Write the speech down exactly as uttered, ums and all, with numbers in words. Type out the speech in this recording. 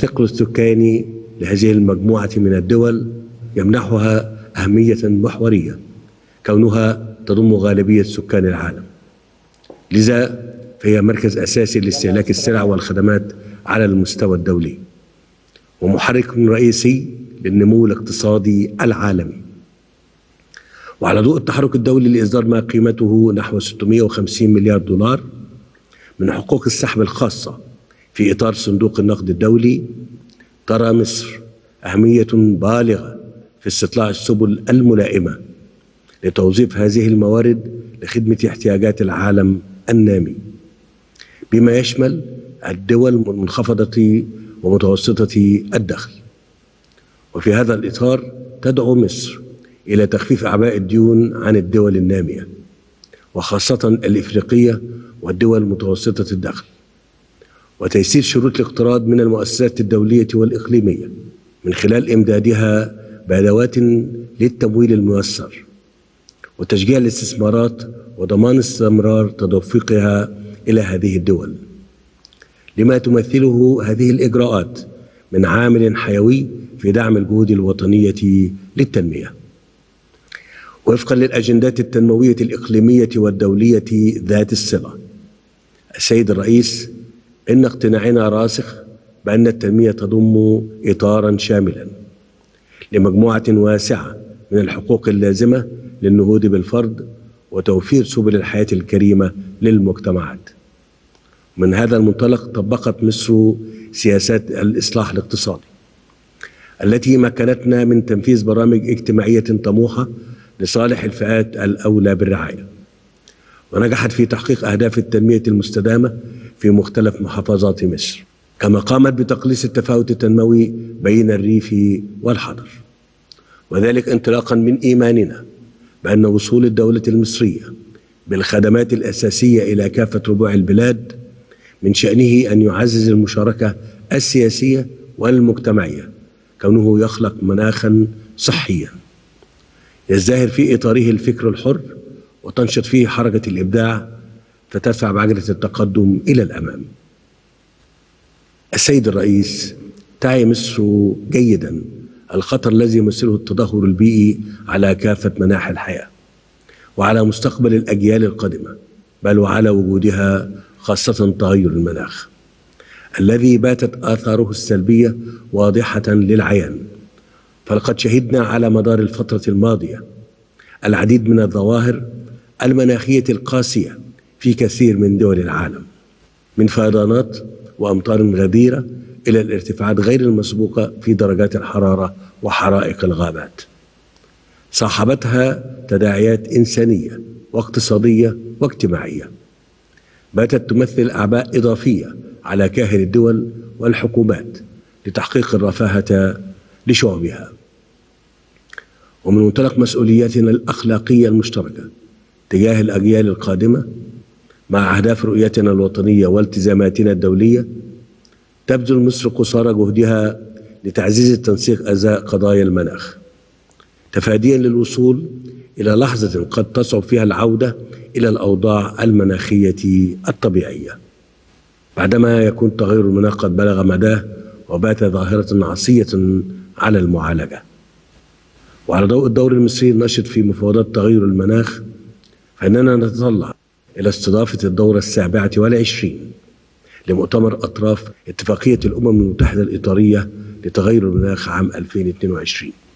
والثقل السكاني لهذه المجموعة من الدول يمنحها أهمية محورية كونها تضم غالبية سكان العالم، لذا فهي مركز أساسي لاستهلاك السلع والخدمات على المستوى الدولي ومحرك رئيسي للنمو الاقتصادي العالمي. وعلى ضوء التحرك الدولي لإصدار ما قيمته نحو ستمائة وخمسين مليار دولار من حقوق السحب الخاصة في إطار صندوق النقد الدولي، ترى مصر أهمية بالغة في استطلاع السبل الملائمة لتوظيف هذه الموارد لخدمة احتياجات العالم النامي، بما يشمل الدول المنخفضة ومتوسطة الدخل. وفي هذا الإطار تدعو مصر إلى تخفيف أعباء الديون عن الدول النامية وخاصة الإفريقية والدول متوسطة الدخل، وتيسير شروط الاقتراض من المؤسسات الدولية والإقليمية من خلال إمدادها بأدوات للتمويل الميسر وتشجيع الاستثمارات وضمان استمرار تدفقها إلى هذه الدول، لما تمثله هذه الإجراءات من عامل حيوي في دعم الجهود الوطنية للتنمية. وفقا للأجندات التنموية الإقليمية والدولية ذات الصلة، السيد الرئيس، إن اقتناعنا راسخ بأن التنمية تضم إطاراً شاملاً لمجموعة واسعة من الحقوق اللازمة للنهوض بالفرد وتوفير سبل الحياة الكريمة للمجتمعات. من هذا المنطلق طبقت مصر سياسات الإصلاح الاقتصادي التي مكنتنا من تنفيذ برامج اجتماعية طموحة لصالح الفئات الأولى بالرعاية، ونجحت في تحقيق أهداف التنمية المستدامة في مختلف محافظات مصر، كما قامت بتقليص التفاوت التنموي بين الريف والحضر، وذلك انطلاقا من إيماننا بأن وصول الدولة المصرية بالخدمات الأساسية إلى كافة ربوع البلاد من شأنه أن يعزز المشاركة السياسية والمجتمعية، كونه يخلق مناخا صحيا يزدهر في إطاره الفكر الحر وتنشط فيه حركة الإبداع فتدفع بعجلة التقدم إلى الأمام. السيد الرئيس، تعي مصر جيدا الخطر الذي يمثله التدهور البيئي على كافة مناحي الحياة وعلى مستقبل الأجيال القادمة، بل وعلى وجودها خاصة تغير المناخ الذي باتت آثاره السلبية واضحة للعيان. فلقد شهدنا على مدار الفترة الماضية العديد من الظواهر المناخية القاسية في كثير من دول العالم، من فيضانات وأمطار غزيرة إلى الارتفاعات غير المسبوقة في درجات الحرارة وحرائق الغابات، صاحبتها تداعيات إنسانية واقتصادية واجتماعية باتت تمثل أعباء إضافية على كاهل الدول والحكومات لتحقيق الرفاهة لشعوبها. ومن منطلق مسؤولياتنا الأخلاقية المشتركة تجاه الأجيال القادمة مع أهداف رؤيتنا الوطنية والتزاماتنا الدولية، تبذل مصر قصارى جهدها لتعزيز التنسيق أزاء قضايا المناخ، تفاديا للوصول إلى لحظة قد تصعب فيها العودة إلى الأوضاع المناخية الطبيعية بعدما يكون تغير المناخ قد بلغ مداه وبات ظاهرة عصية على المعالجة. وعلى ضوء الدور المصري النشط في مفاوضات تغير المناخ، فإننا نتطلع إلى استضافة الدورة السابعة والعشرين لمؤتمر أطراف اتفاقية الأمم المتحدة الإطارية لتغير المناخ عام ألفين واثنين وعشرين.